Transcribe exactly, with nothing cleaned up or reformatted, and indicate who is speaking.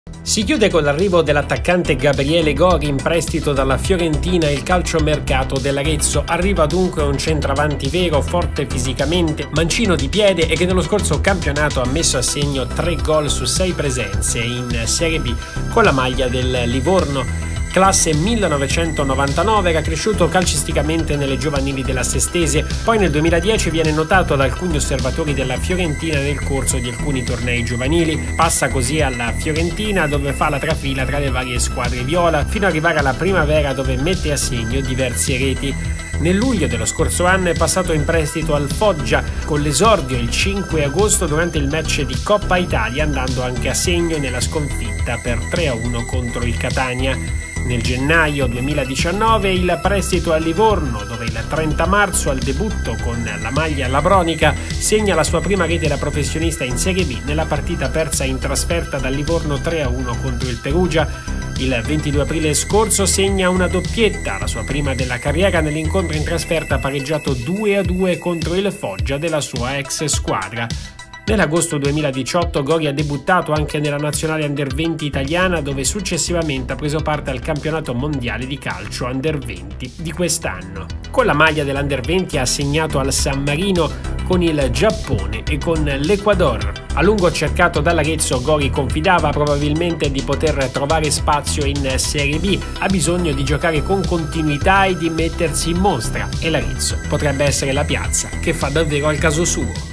Speaker 1: Si chiude con l'arrivo dell'attaccante Gabriele Gori in prestito dalla Fiorentina il calciomercato dell'Arezzo. Arriva dunque un centravanti vero, forte fisicamente, mancino di piede e che nello scorso campionato ha messo a segno tre gol su sei presenze in Serie B con la maglia del Livorno. Classe millenovecentonovantanove, era cresciuto calcisticamente nelle giovanili della Sestese, poi nel duemiladieci viene notato da alcuni osservatori della Fiorentina nel corso di alcuni tornei giovanili, passa così alla Fiorentina dove fa la trafila tra le varie squadre viola, fino ad arrivare alla primavera dove mette a segno diverse reti. Nel luglio dello scorso anno è passato in prestito al Foggia, con l'esordio il cinque agosto durante il match di Coppa Italia, andando anche a segno nella sconfitta per tre a uno contro il Catania. Nel gennaio duemiladiciannove il prestito a Livorno, dove il trenta marzo al debutto con la maglia labronica segna la sua prima rete da professionista in Serie B nella partita persa in trasferta dal Livorno tre a uno contro il Perugia. Il ventidue aprile scorso segna una doppietta, la sua prima della carriera, nell'incontro in trasferta pareggiato due a due contro il Foggia della sua ex squadra. Nell'agosto duemiladiciotto Gori ha debuttato anche nella nazionale under venti italiana, dove successivamente ha preso parte al campionato mondiale di calcio under venti di quest'anno. Con la maglia dell'under venti ha segnato al San Marino, con il Giappone e con l'Ecuador. A lungo cercato dall'Arezzo, Gori confidava probabilmente di poter trovare spazio in Serie B, ha bisogno di giocare con continuità e di mettersi in mostra, e l'Arezzo potrebbe essere la piazza che fa davvero al caso suo.